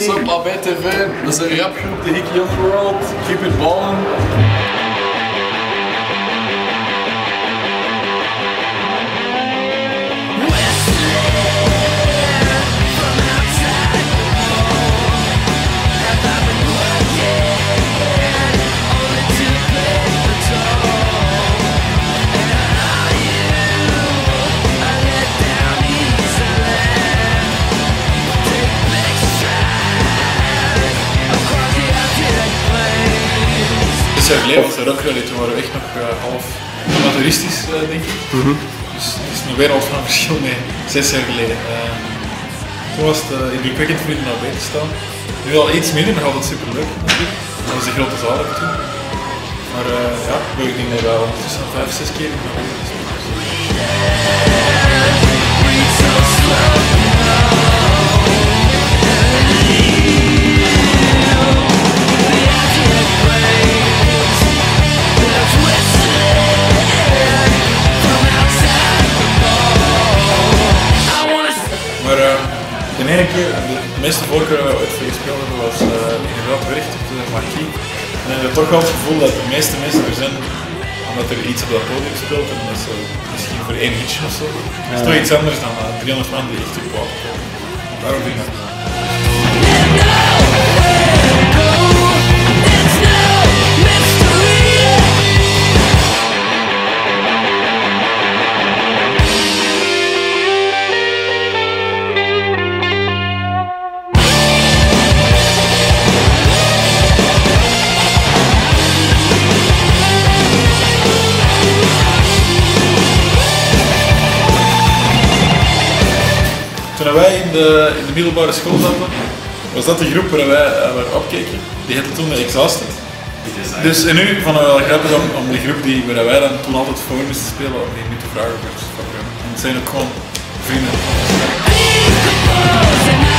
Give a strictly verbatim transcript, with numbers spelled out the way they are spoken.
What's up, A B T V? Dat is een rapgroep, de Hickey Underworld. Keep it ballin'. Zes jaar geleden was de rockrally, toen waren we echt nog uh, half amateuristisch, uh, denk ik. Mm-hmm. Dus het is een wereld van verschil met zes jaar geleden. Uh, toen was het uh, indrukwekkend voor in de A B te staan. Nu al iets minder, nog altijd super leuk natuurlijk. Dat was de grote zaal ook toen. Maar uh, ja, ik denk dat we ondertussen al vijf, zes keer in de A B gespeeld. Maar uh, de ene keer, de meeste voorkeur waar we ooit voor gespeeld hebben, was uh, inderdaad Wercht op de Marquis. En ik heb toch wel het gevoel dat de meeste mensen er zijn omdat er iets op dat podium speelt en dat is uh, misschien voor één hitje of zo. Dat is toch iets anders dan uh, driehonderd man die echt op podium komen. Daarom vind ik dat. Toen wij in de, in de middelbare school zaten, was dat de groep waar wij uh, opkeken. Die heette toen de Exhausted. Dus en nu vonden we wel grappig om, om de groep die, waar wij dan toen altijd voor moesten spelen, om die nu te vragen voor het programma. En het zijn ook gewoon vrienden.